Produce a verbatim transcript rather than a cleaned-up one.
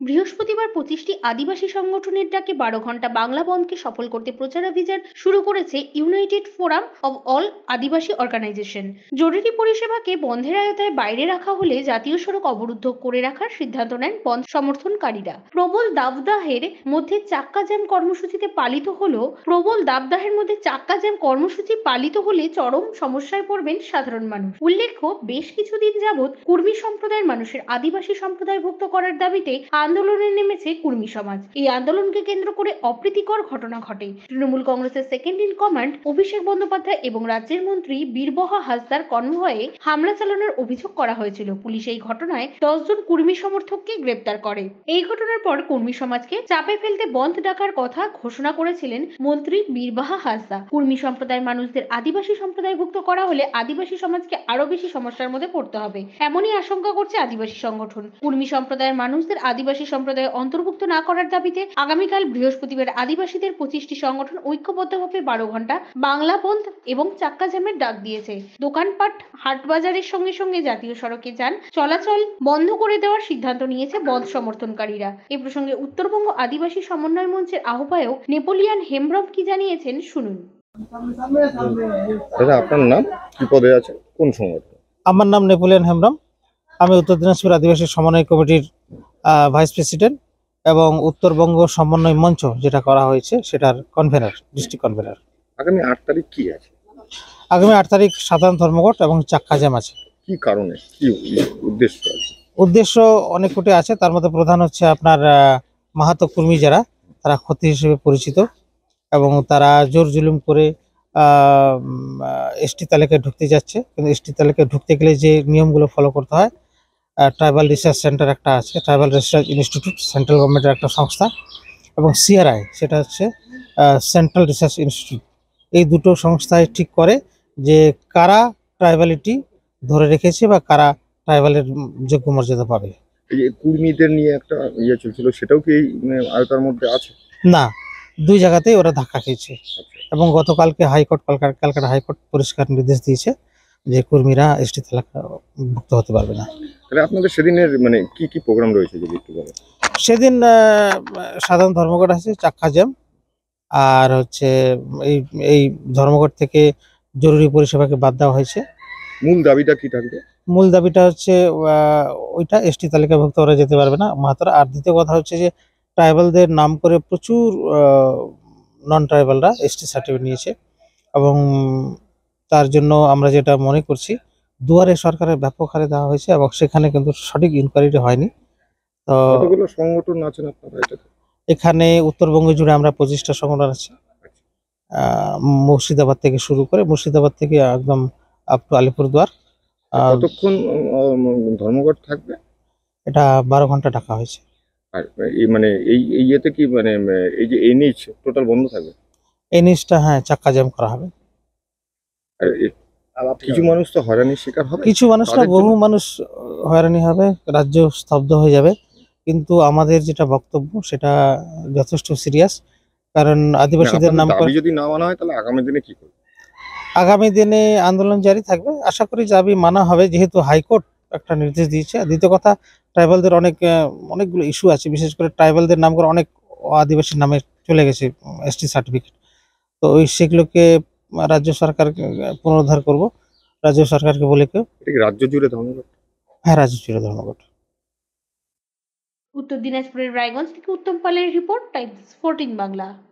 বৃহস্পতিবার পঁচিশটি আদিবাসী সংগঠনের ডাকে বারো ঘন্টা বাংলা বন্ধকে সফল করতে প্রচারাভিযান শুরু করেছে united forum of all Adivasi organisation. জরুরি পরিষেবাকে বন্ধের আওতায় বাইরে রাখা হলে জাতীয় সড়ক অবরুদ্ধ করে রাখার সিদ্ধান্ত নেন বন্ধ সমর্থনকারীরা। প্রবল দাবদাহের মধ্যে চাক্কা জ্যাম কর্মসূচিতে পালিত হলো প্রবল দাবদাহের মধ্যে চাক্কা জ্যাম কর্মসূচি পালিত হলে চরম সমস্যায় পড়বেন সাধারণ মানুষ। উল্লেখ্য, বেশ কিছুদিন যাবৎ কুর্মী সম্প্রদায়ের মানুষের আদিবাসী সম্প্রদায়ভুক্ত করার দাবিতে আন্দোলনে নেমেছে কুর্মী সমাজ। এই আন্দোলনকে কেন্দ্র করে অপ্রীতিকর ঘটনা ঘটে। তৃণমূল কংগ্রেসের second in command Abhishek Bandyopadhyay এবং রাজ্যের মন্ত্রী বীরবহা হাসদার কনভয়ে হামলা চালানোর অভিযোগ করা হয়েছিল। পুলিশ এই ঘটনায় দশ জন কুর্মী সমর্থককে গ্রেপ্তার করে। এই ঘটনার পর কুর্মী সমাজকে চাপে ফেলতে বন্ধ ডাকার কথা ঘোষণা করেছিলেন মন্ত্রী বীরবহা হাসদা। কুর্মী সম্প্রদায়ের মানুষদের আদিবাসী সম্প্রদায়ভুক্ত করা হলে আদিবাসী সমাজকে আরো বেশি সমস্যার মধ্যে পড়তে হবে, এমনই আশঙ্কা করছে আদিবাসী সংগঠন। কুর্মী সম্প্রদায়ের মানুষদের আদিবাসী সম্প্রদায়ে অন্তর্ভুক্ত না করার দাবিতে আগামীকাল বৃহস্পতিবার আদিবাসীদের পঁচিশটি সংগঠন ঐক্যবদ্ধভাবে বারো ঘন্টা বাংলা বন্ধ এবং চাক্কা জ্যামের ডাক দিয়েছে। দোকানপাট, হাট বাজারের সঙ্গে সঙ্গে জাতীয় সড়কে যান চলাচল বন্ধ করে দেওয়ার সিদ্ধান্ত নিয়েছে বন্ধ সমর্থনকারীরা। এ প্রসঙ্গে উত্তরবঙ্গ আদিবাসী সমন্বয় মঞ্চের আহ্বায়ক নেপোলিয়ান হেমব্রম কি জানিয়েছেন শুনুন। দাদা, আপনার নাম, কি পদে আছে, কোন সংগঠন? আমার নাম নেপোলিয়ান হেমব্রম। আমি উত্তর দিনাজপুর আদিবাসী সমন্বয় কমিটির ভাইস প্রেসিডেন্ট এবং উত্তরবঙ্গ সমন্বয় মঞ্চ যেটা করা হয়েছে সেটার কনভেনার, ডিস্ট্রিক্ট কনভেনার। আগামী আট তারিখ কি আছে? আগামী আট তারিখ সাধারণ ধর্মঘট এবং চাক্কা জ্যাম আছে। কি কারণে, কি উদ্দেশ্য আছে? উদ্দেশ্য অনেক কোটি আছে, তার মধ্যে প্রধান হচ্ছে আপনার মাহাতো কর্মী যারা, তারা ক্ষতি হিসেবে পরিচিত এবং তারা জোর জুলুম করে এসটি তালিকায় ঢুকতে যাচ্ছে। কিন্তু এসটি তালিকায় ঢুকতে গেলে যে নিয়মগুলো ফলো করতে হয়, ট্রাইবাল রিসার্চ সেন্টার একটা আছে, ট্রাইবাল রিসার্চ ইনস্টিটিউট সেন্ট্রাল গভর্নমেন্টের একটা সংস্থা, এবং সিআরআই সেটা হচ্ছে সেন্ট্রাল রিসার্চ ইনস্টিটিউট। এই দুটো সংস্থায় ঠিক করে যে কারা ট্রাইবালিটি ধরে রেখেছে বা কারা ট্রাইবালের যোগ্য মর্যাদা পাবে। এই যে কুর্মীদের নিয়ে একটা ইয়ে চলছিল, সেটাও কি এই আয়তার মধ্যে আছে? না, দুই জায়গাতেই ওরা ধাক্কা খেয়েছে। এবং গতকালকে হাইকোর্ট কলকাতা ক্যালকাটা হাইকোর্ট পরিষ্কার নির্দেশ দিয়েছে যে কর্মীরা এসটি তালিকা ভুক্ত হতে পারবে না। তাহলে আপনাদের সেদিনের মানে কি কি প্রোগ্রাম রয়েছে যদি একটু বলেন? সেদিন সাধারণ ধর্মঘট আছে, চাক্কা জ্যাম, আর হচ্ছে এই এই ধর্মঘট থেকে জরুরি পরিষেবাকে বাদ দেওয়া হয়েছে। মূল দাবিটা কি থাকবে? মূল দাবিটা হচ্ছে ওইটা এসটি তালিকাভুক্ত ওরা যেতে পারবে না মাহাতোরা। আর দ্বিতীয় কথা হচ্ছে যে ট্রাইবালদের নাম করে প্রচুর নন ট্রাইবালরা এসটি সার্টিফিকেট নিয়েছে এবং তার জন্য আমরা যেটা মনে করছি দুয়ারে সরকারের ব্যাপক হারে দেওয়া হয়েছে এবং সেখানে কিন্তু সঠিক ইনকোয়ারিটি হয়নি। তো কতগুলো সংগঠন আছেন আপনারা এটাতে? এখানে উত্তরবঙ্গ জুড়ে আমরা পঁচিশটা সংগঠন আছে, মুর্শিদাবাদ থেকে শুরু করে মুর্শিদাবাদ থেকে একদম আপ টু আলিপুরদুয়ার। কতক্ষণ ধর্মঘট থাকবে? এটা বারো ঘন্টা ডাকা হয়েছে। আর এই মানে এই ইয়েতে কি মানে এই যে এনএইচ টোটাল বন্ধ থাকবে? এনএইচটা হ্যাঁ, চাক্কা জ্যাম করা হবে। কিছু মানুষ তো হয়রানির শিকার হবে, কিছু মানুষ না, বহু মানুষ হয়রানি হবে, রাজ্য স্তব্ধ হয়ে যাবে। কিন্তু আমাদের যেটা বক্তব্য সেটা যথেষ্ট সিরিয়াস, কারণ আদিবাসীদের নাম দাবি যদি না মানা হয় তাহলে আগামী দিনে কি করবে? আগামী দিনে আন্দোলন জারি থাকবে, আশা করি দাবি মানা হবে, যেহেতু হাইকোর্ট একটা নির্দেশ দিয়েছে। দ্বিতীয় কথা, ট্রাইবালদের অনেক অনেকগুলো ইস্যু আছে, বিশেষ করে ট্রাইবালদের নাম করে অনেক আদিবাসীর নামে চলে গেছে এসটি সার্টিফিকেট। তো ওই সেগুলোকে রাজ্য সরকার পুনরুদ্ধার করব, রাজ্য সরকারকে বলে কেউ। রাজ্য জুড়ে ধর্মঘট? হ্যাঁ, রাজ্য জুড়ে ধর্মঘট। উত্তর দিনাজপুরের রায়গঞ্জ থেকে উত্তম পালের রিপোর্ট, টাইমস ফোরটিন বাংলা।